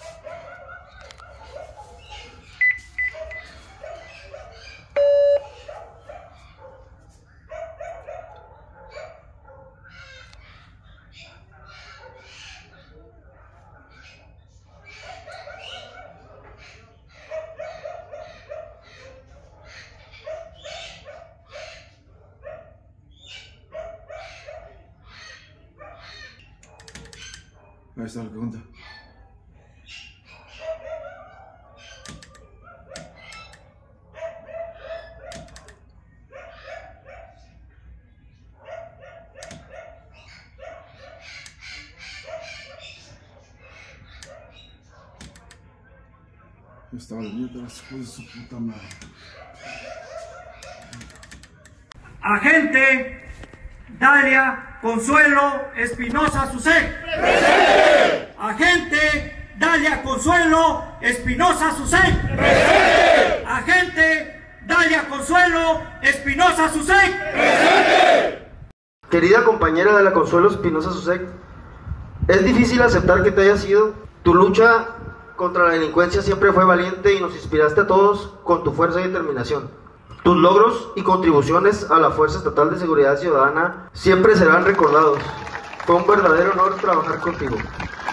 Ahí está la pregunta. Estaba durmiendo las cosas de su puta madre. Agente Dalia Consuelo Espinosa Susek. Agente Dalia Consuelo Espinosa Susek. Agente Dalia Consuelo Espinosa Susek. Querida compañera de la Consuelo Espinosa Susek, es difícil aceptar que te hayas ido. Tu lucha contra la delincuencia siempre fue valiente y nos inspiraste a todos con tu fuerza y determinación. Tus logros y contribuciones a la Fuerza Estatal de Seguridad Ciudadana siempre serán recordados. Fue un verdadero honor trabajar contigo.